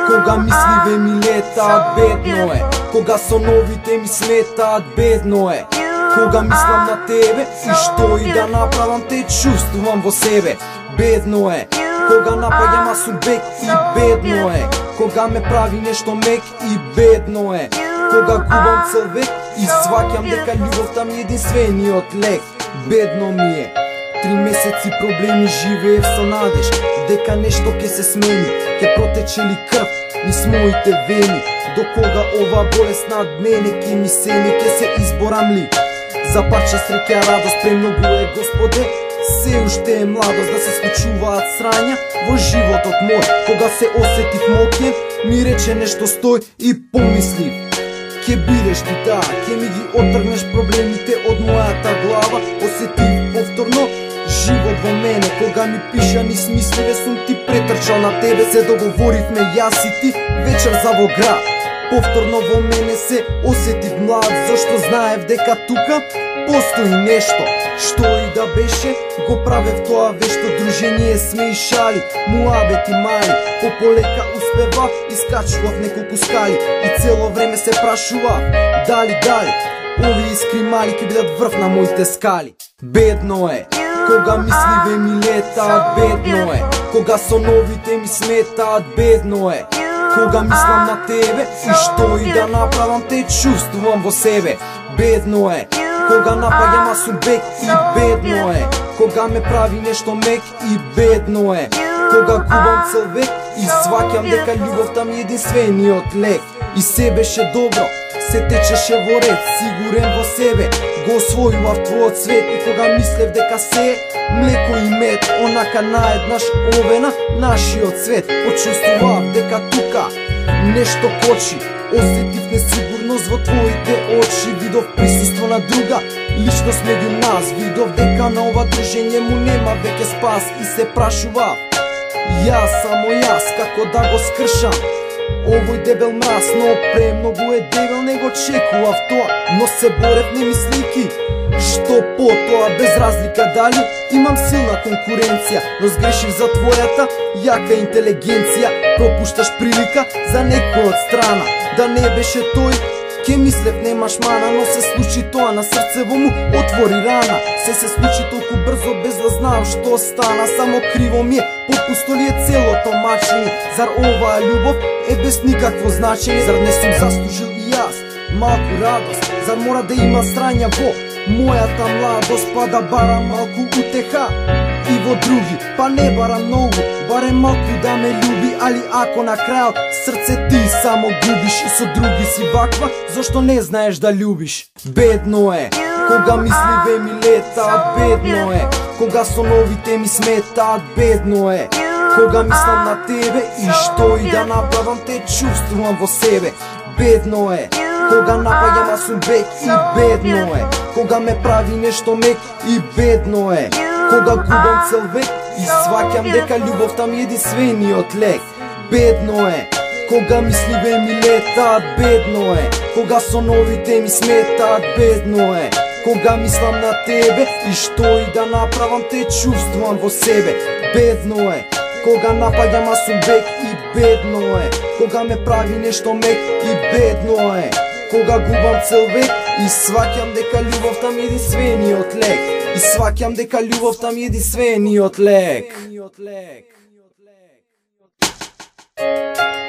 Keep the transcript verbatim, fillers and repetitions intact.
Кога мисливе ми летаат, бедно е. Кога соновите ми сметаат, бедно е. Кога мислам на тебе и што и да направам, те чувствувам во себе, бедно е. Кога напаѓам, аз сум бек и бедно е. Кога ме прави нешто мек и бедно е. Кога губам цел век и сваќам дека љубовта ми е единствениот лек, бедно ми е. Три месеци проблеми живеев со надеж дека нешто ќе се смени, ќе протече ли крв низ моите вени. До кога ова болест над мене ќе ми сени, ќе се изборам ли за парче среќа, радост, премногу е Господе. Се уште е младост да се случуваат срања во животот мој. Кога се осетив моќен, ми рече нешто стој и помислив, ке бидеш ти таа, ке ми ги отргнеш проблемите од мојата глава. Осетив повторно живот во мене, кога ми пиша низ мислите, сум ти претрчал на тебе. Се договоривме јас и ти вечер за во град. Повторно во мене се осетив млад, зашто знаев дека тука постои нешто. Што и да беше, го правев тоа вешто, дружење, сме и шали, муабети мали. Пополека успевав, искачував неколку скали и цело време се прашував дали, дали овие искри мали ќе бидат врв на моите скали. Бедно е. Кога мисливе ми летаат, бедно е. Кога соновите ми сметаат, бедно е. Кога мислам на тебе и што и да направам, те чувствувам во себе, бедно е. Кога напаѓам, аз сум бек и бедно е. Кога ме прави нешто мек и бедно е. Кога губам цел век и сваќам дека љубовта ми е единствениот лек. И се беше добро, се течеше во ред, сигурен во себе, го освојував твојот свет. И кога мислев дека се е млеко и мед, онака наеднаш овена нашиот свет, почувствував дека тука нешто кочи. Осетив несигурност во твоите очи, видов присуство на друга личност меѓу нас. Видов дека на ова дружење му нема веќе спас и се прашував јас, само јас, како да го скршам овој дебел мраз. Но премногу е дебел, не го чекував тоа, но се борев не мислики што потоа, без разлика дали имам силна конкуренција. Но сгрешив за твојата јака интелигенција, пропушташ прилика за некој од страна. Да не беше тој, ке мислев немаш мана, но се случи тоа, на срцево му отвори рана. Се се случи толку брзо, без да знам што стана. Само криво ми е, попусто ли е целото мачење? Зар оваа љубов е без никакво значење? Зар не сум заслужил и јас малку радост? Зар мора да има срања во мојата младост, па да барам малку утеха и во други? Па не барам многу, барем малку да ме љуби. Али ако на крајот срце ти само губиш и со други си ваква, зошто не знаеш да љубиш? Бедно е. Кога мисливе ми летаат, бедно е. Кога соновите ми сметаат, бедно е. Кога мислам на тебе и што и да направам, те чувствувам во себе, бедно е. Кога напаѓам, аз сум бек и бедно е. Кога ме прави нешто мек и бедно е. Кога губам цел век и сваќам дека љубовта ми е единствениот лек, бедно е. Кога мисливе ми летаат, бедно е. Кога соновите ми сметаат, бедно е. Кога мислам на тебе и што и да направам, те чувствувам во себе, бедно е. Кога напаѓам, аз сум бек и бедно е. Кога ме прави нешто мек и бедно е. Кога губам цел век и сваќам дека љубовта ми е единствениот лек. И сваќам дека љубовта ми е единствениот лек.